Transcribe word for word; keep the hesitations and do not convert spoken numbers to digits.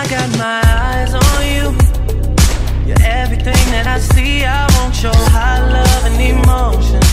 I got my eyes on you. You're everything that I see. I want your high love and emotion.